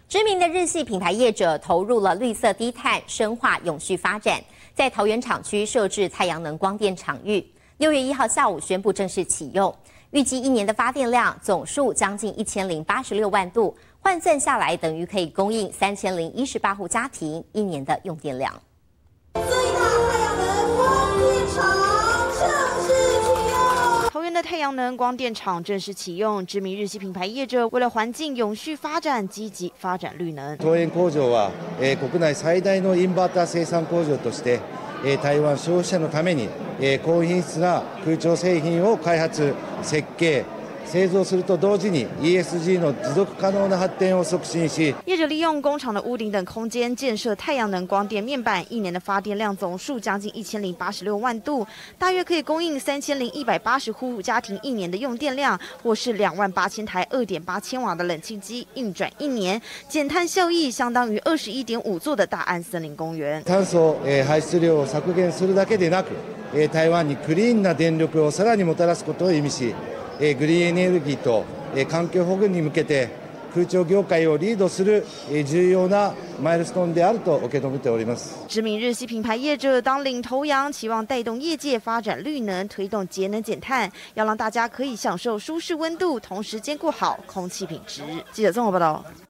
知名的日系品牌业者投入了绿色低碳、深化永续发展，在桃园厂区设置太阳能光电场域。6月1号下午宣布正式启用，预计1年的发电量总数将近1086万度，换算下来等于可以供应3018户家庭1年的用电量。 最大太阳能光电厂正式启用。 桃园的太阳能光電廠正式启用，知名日系品牌业者为了环境永续发展，积极发展绿能。 桃園工場は、国内最大のインバーター生産工場として、台湾消費者のために、高品質な空調製品を開発、設計、製造すると同時に ESG の持続可能な発展を促進し， 业者利用工厂的屋顶等空间建设太阳能光电面板，1年的发电量总数将近1086万度，大约可以供应3180户家庭1年的用电量，或是28000台2.8千瓦的冷气机运转1年，减碳效益相当于21.5座的大安森林公园。 炭素排出量を削減するだけでなく、台湾にクリーンな電力をさらにもたらすことを意味し。グリーンエネルギーと環境保護に向けて空調業界をリードする重要なマイルストーンであると受け止めております。 知名日系品牌业者当领头羊，期望带动业界发展绿能，推动节能减碳，要让大家可以享受舒适温度，同时兼顾好空气品质。记者综合报道。